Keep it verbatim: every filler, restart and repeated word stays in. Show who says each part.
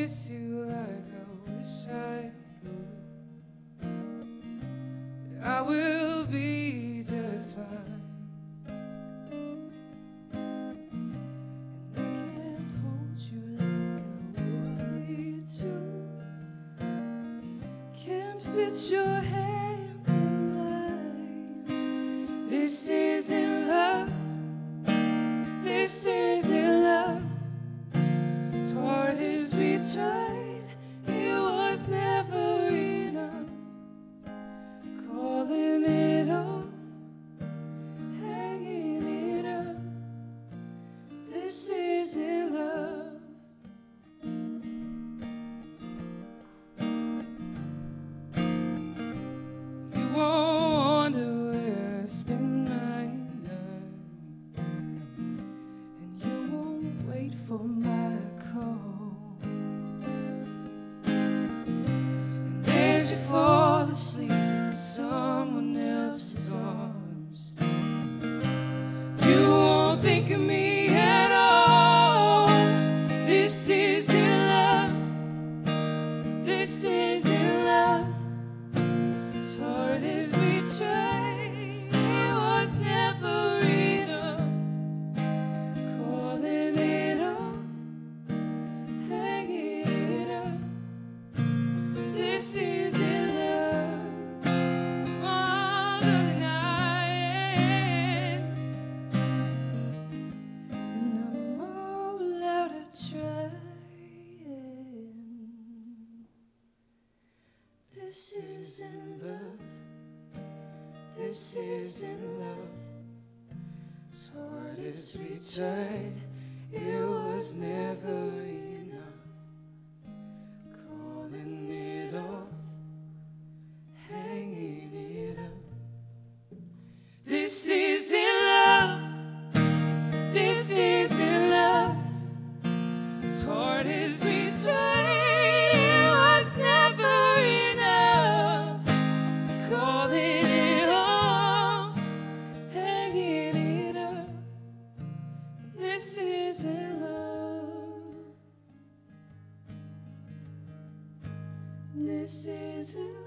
Speaker 1: miss you like I wish I could. I will be just fine. And I can't hold you like I wanted to. Can't fit your hand in mine. This isn't love. This isn't love. As hard as we tried, it was never enough. Calling it off, hanging it up. This isn't love. You won't wonder where I spend my night, and you won't wait for my call. And as you fall asleep in someone else's arms, you won't think of me at all. This isn't love. This isn't love. As hard as we tried, it was never enough. Calling it off, hanging it up. This isn't love. All the night, and I'm all out of trying. This isn't love. This isn't love. As hard as we tried, it was never enough. Calling it off, hanging it up. This isn't love. This isn't love. As hard as we tried, it was never enough. Calling it off, hanging it up. This isn't love. This isn't